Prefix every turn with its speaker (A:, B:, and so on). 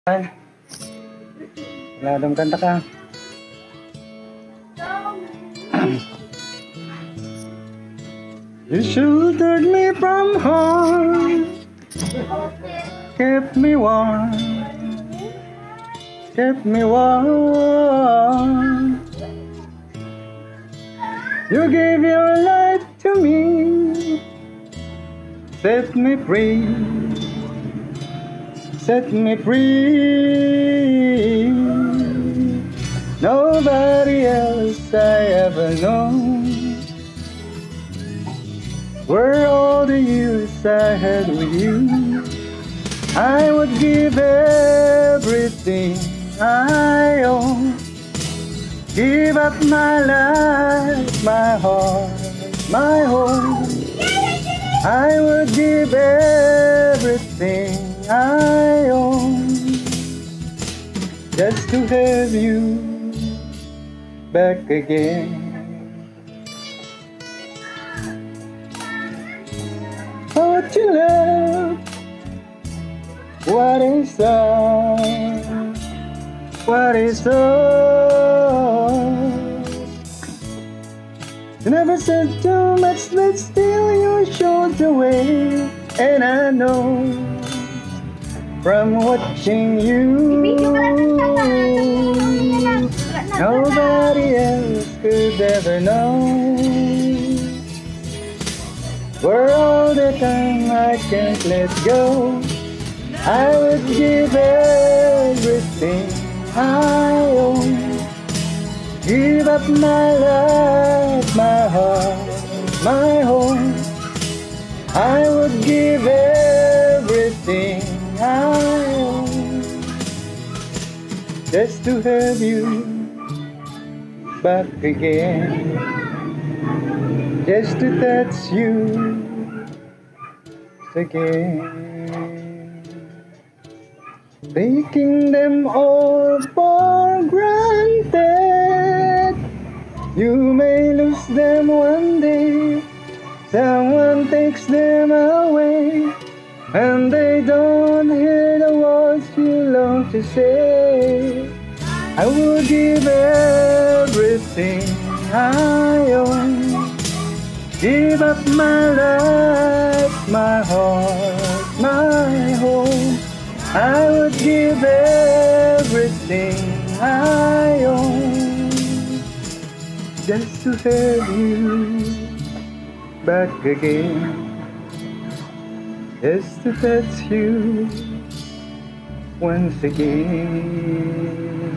A: Ay, ladong kanta ka. You sheltered me from harm, kept me warm, kept me warm. You gave your life to me, set me free, set me free. Nobody else I ever known. Were all the years I had with you, I would give everything I own. Give up my life, my heart, my home. I would give everything I own just to have you back again. What you love, what is love, what is love? You never said too much, but still you showed the way. And I know from watching you, nobody else could ever know. For all the time I can't let go, I would give everything I own. Give up my life, my heart, my home. I would give everything I own just to have you back again, just to touch you again. Taking them all for granted, you may lose them one day. Someone takes them away, and they don't hear the words you long to say. I would give everything I own. Give up my life, my heart, my home. I would give everything I own just to have you back again, just to touch you once again.